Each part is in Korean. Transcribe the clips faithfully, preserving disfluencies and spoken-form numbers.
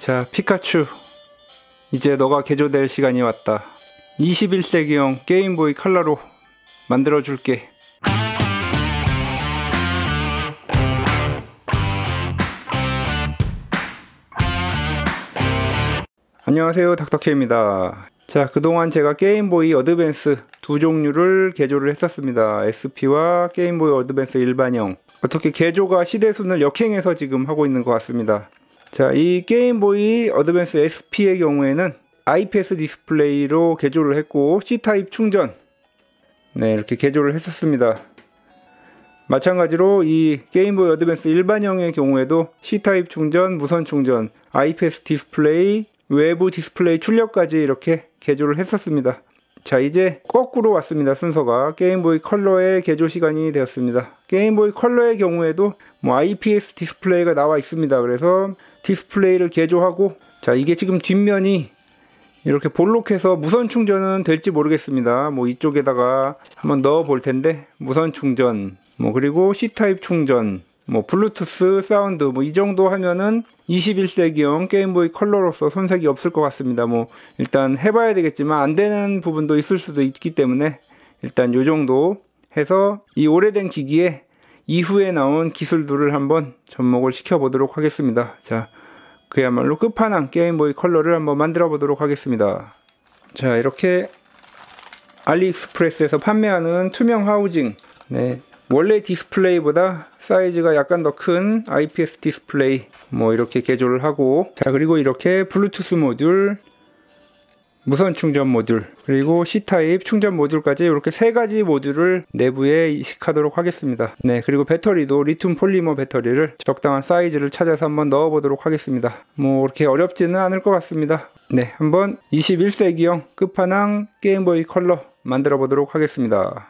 자, 피카츄, 이제 너가 개조될 시간이 왔다. 이십일 세기형 게임보이 컬러로 만들어줄게. 안녕하세요, 닥터케입니다. 자, 그동안 제가 게임보이 어드밴스 두 종류를 개조를 했었습니다. 에스피와 게임보이 어드밴스 일반형. 어떻게 개조가 시대순을 역행해서 지금 하고 있는 것 같습니다. 자, 이 게임보이 어드밴스 에스피의 경우에는 아이피에스 디스플레이로 개조를 했고 C타입 충전, 네, 이렇게 개조를 했었습니다. 마찬가지로 이 게임보이 어드밴스 일반형의 경우에도 C타입 충전, 무선 충전, 아이피에스 디스플레이, 외부 디스플레이 출력까지 이렇게 개조를 했었습니다. 자, 이제 거꾸로 왔습니다. 순서가 게임보이 컬러의 개조 시간이 되었습니다. 게임보이 컬러의 경우에도 뭐 아이피에스 디스플레이가 나와 있습니다. 그래서 디스플레이를 개조하고, 자, 이게 지금 뒷면이 이렇게 볼록해서 무선 충전은 될지 모르겠습니다. 뭐 이쪽에다가 한번 넣어 볼 텐데, 무선 충전, 뭐 그리고 C타입 충전, 뭐 블루투스 사운드, 뭐 이 정도 하면은 이십일 세기형 게임보이 컬러로서 손색이 없을 것 같습니다. 뭐 일단 해봐야 되겠지만 안 되는 부분도 있을 수도 있기 때문에 일단 요 정도 해서 이 오래된 기기에 이후에 나온 기술들을 한번 접목을 시켜 보도록 하겠습니다. 자, 그야말로 끝판왕 게임보이 컬러를 한번 만들어 보도록 하겠습니다. 자, 이렇게 알리익스프레스에서 판매하는 투명 하우징, 네, 원래 디스플레이보다 사이즈가 약간 더 큰 아이피에스 디스플레이, 뭐 이렇게 개조를 하고, 자, 그리고 이렇게 블루투스 모듈, 무선 충전 모듈, 그리고 C타입 충전 모듈까지 이렇게 세 가지 모듈을 내부에 이식하도록 하겠습니다. 네, 그리고 배터리도 리튬 폴리머 배터리를 적당한 사이즈를 찾아서 한번 넣어 보도록 하겠습니다. 뭐 그렇게 어렵지는 않을 것 같습니다. 네, 한번 이십일 세기형 끝판왕 게임보이 컬러 만들어 보도록 하겠습니다.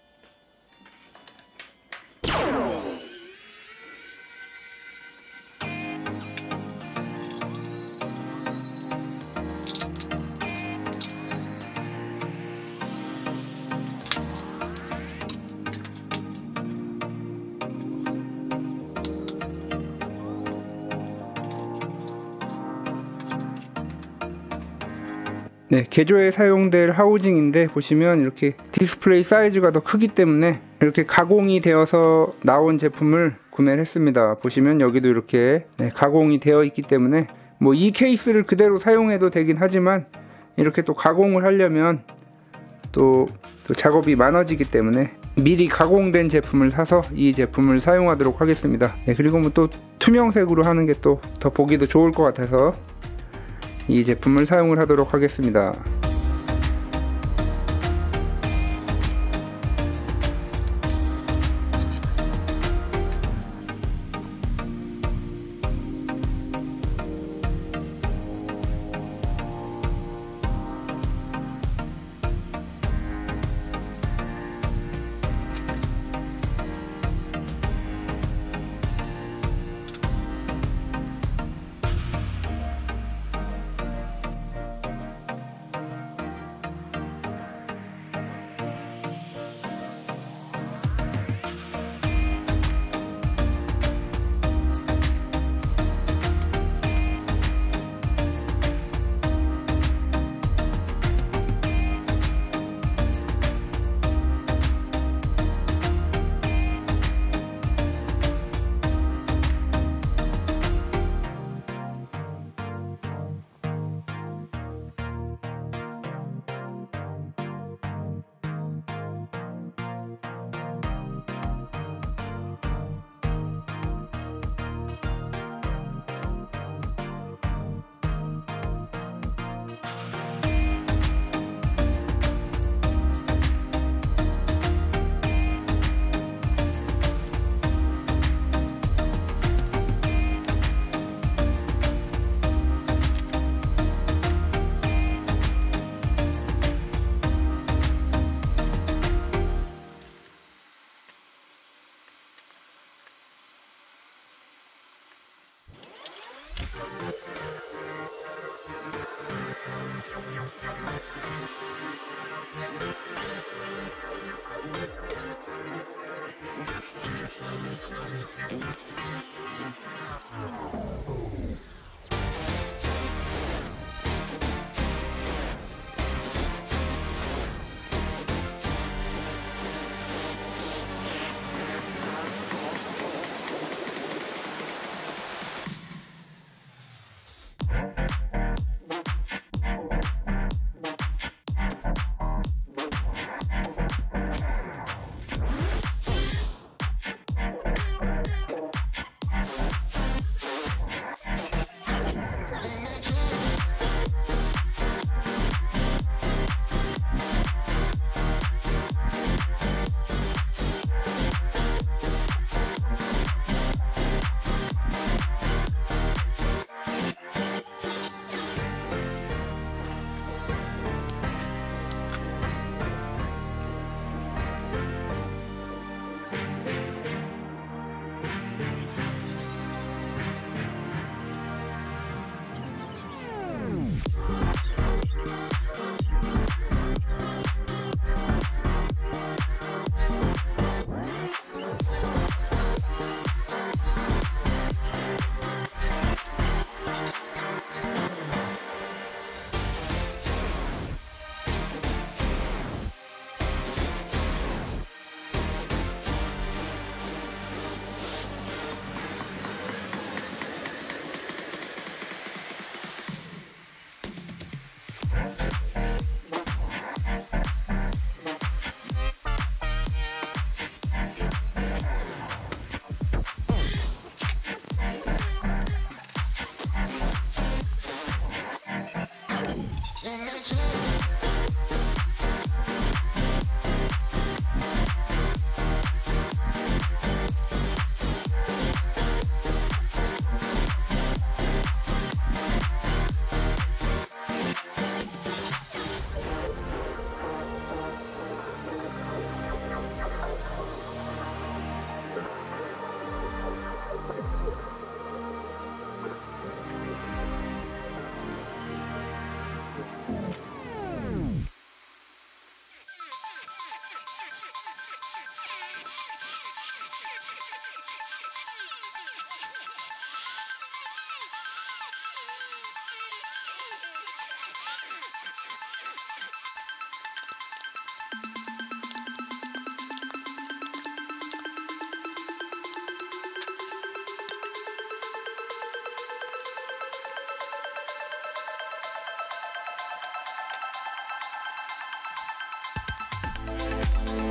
네, 개조에 사용될 하우징인데 보시면 이렇게 디스플레이 사이즈가 더 크기 때문에 이렇게 가공이 되어서 나온 제품을 구매를 했습니다. 보시면 여기도 이렇게, 네, 가공이 되어 있기 때문에 뭐 이 케이스를 그대로 사용해도 되긴 하지만 이렇게 또 가공을 하려면 또, 또 작업이 많아지기 때문에 미리 가공된 제품을 사서 이 제품을 사용하도록 하겠습니다. 네, 그리고 뭐 또 투명색으로 하는 게 또 더 보기도 좋을 것 같아서 이 제품을 사용을 하도록 하겠습니다.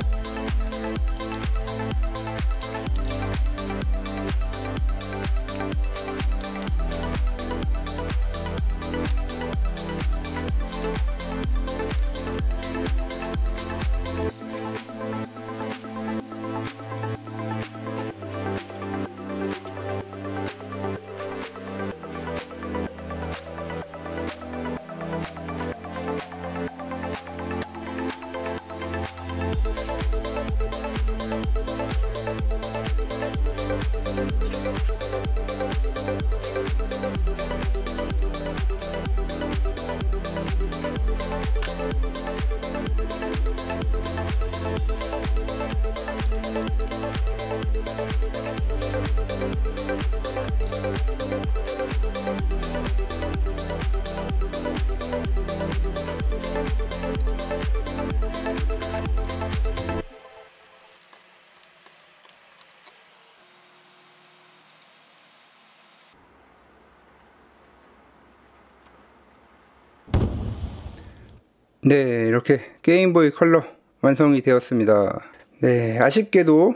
네, 이렇게 게임보이 컬러 완성이 되었습니다. 네, 아쉽게도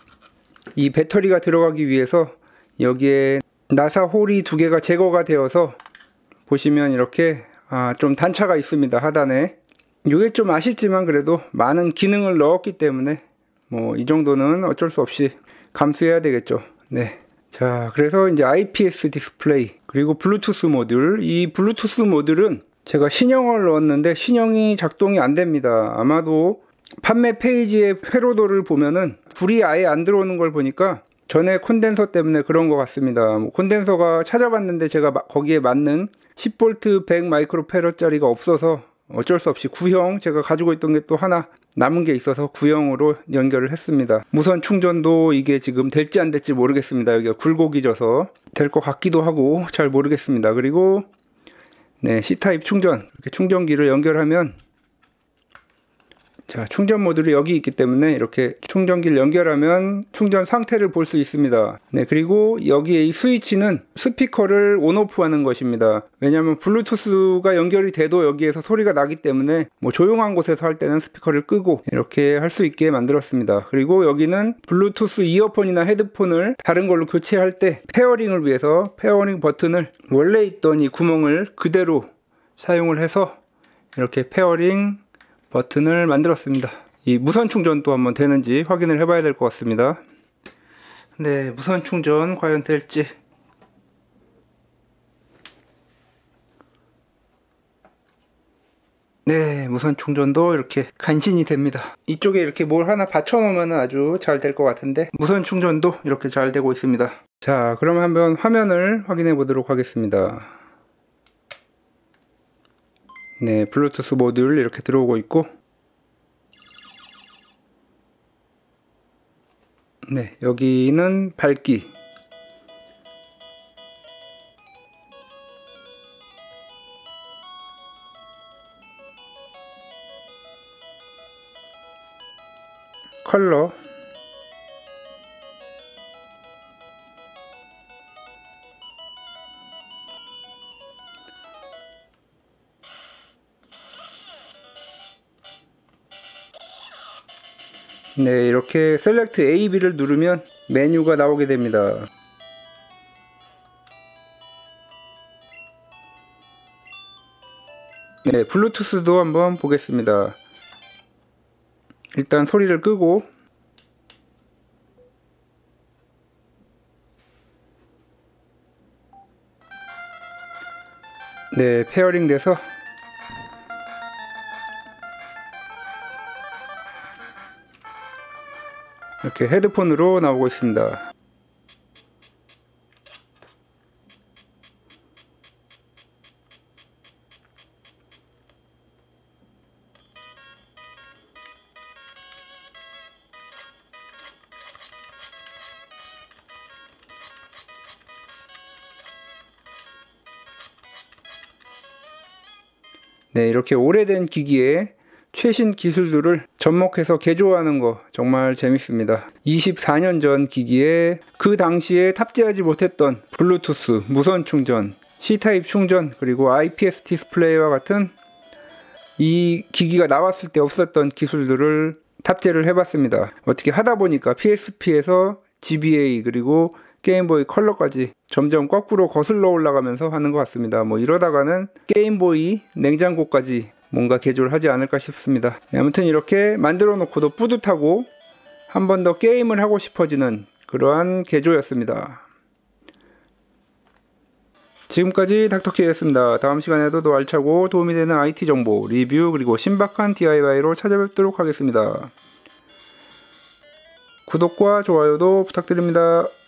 이 배터리가 들어가기 위해서 여기에 나사 홀이 두 개가 제거가 되어서 보시면 이렇게 아, 좀 단차가 있습니다. 하단에. 이게 좀 아쉽지만 그래도 많은 기능을 넣었기 때문에 뭐 이 정도는 어쩔 수 없이 감수해야 되겠죠. 네. 자, 그래서 이제 아이피에스 디스플레이 그리고 블루투스 모듈. 이 블루투스 모듈은 제가 신형을 넣었는데 신형이 작동이 안 됩니다. 아마도 판매 페이지의 회로도를 보면은 불이 아예 안 들어오는 걸 보니까 전에 콘덴서 때문에 그런 것 같습니다. 뭐 콘덴서가 찾아봤는데 제가 거기에 맞는 십 볼트 백 마이크로패러짜리가 없어서 어쩔 수 없이 구형, 제가 가지고 있던 게 또 하나 남은 게 있어서 구형으로 연결을 했습니다. 무선 충전도 이게 지금 될지 안 될지 모르겠습니다. 여기가 굴곡이 져서 될 것 같기도 하고 잘 모르겠습니다. 그리고 네, C타입 충전, 이렇게 충전기를 연결하면 자, 충전 모듈이 여기 있기 때문에 이렇게 충전기를 연결하면 충전 상태를 볼 수 있습니다. 네, 그리고 여기에 이 스위치는 스피커를 온오프 하는 것입니다. 왜냐하면 블루투스가 연결이 돼도 여기에서 소리가 나기 때문에 뭐 조용한 곳에서 할 때는 스피커를 끄고 이렇게 할 수 있게 만들었습니다. 그리고 여기는 블루투스 이어폰이나 헤드폰을 다른 걸로 교체할 때 페어링을 위해서 페어링 버튼을 원래 있던 이 구멍을 그대로 사용을 해서 이렇게 페어링 버튼을 만들었습니다. 이 무선 충전도 한번 되는지 확인을 해봐야 될 것 같습니다. 네, 무선 충전 과연 될지. 네, 무선 충전도 이렇게 간신히 됩니다. 이쪽에 이렇게 뭘 하나 받쳐 놓으면 아주 잘 될 것 같은데 무선 충전도 이렇게 잘 되고 있습니다. 자, 그러면 한번 화면을 확인해 보도록 하겠습니다. 네, 블루투스 모듈 이렇게 들어오고 있고, 네, 여기는 밝기, 컬러, 네, 이렇게 셀렉트 에이, 비를 누르면 메뉴가 나오게 됩니다. 네, 블루투스도 한번 보겠습니다. 일단 소리를 끄고, 네, 페어링 돼서 이렇게 헤드폰으로 나오고 있습니다. 네, 이렇게 오래된 기기에 최신 기술들을 접목해서 개조하는 거 정말 재밌습니다. 이십사 년 전 기기에 그 당시에 탑재하지 못했던 블루투스, 무선 충전, C타입 충전, 그리고 아이피에스 디스플레이와 같은 이 기기가 나왔을 때 없었던 기술들을 탑재를 해봤습니다. 어떻게 하다 보니까 피에스피에서 지비에이 그리고 게임보이 컬러까지 점점 거꾸로 거슬러 올라가면서 하는 것 같습니다. 뭐 이러다가는 게임보이 냉장고까지 뭔가 개조를 하지 않을까 싶습니다. 네, 아무튼 이렇게 만들어 놓고도 뿌듯하고 한 번 더 게임을 하고 싶어지는 그러한 개조였습니다. 지금까지 닥터케이였습니다. 다음 시간에도 더 알차고 도움이 되는 아이티 정보, 리뷰 그리고 신박한 디아이와이로 찾아뵙도록 하겠습니다. 구독과 좋아요도 부탁드립니다.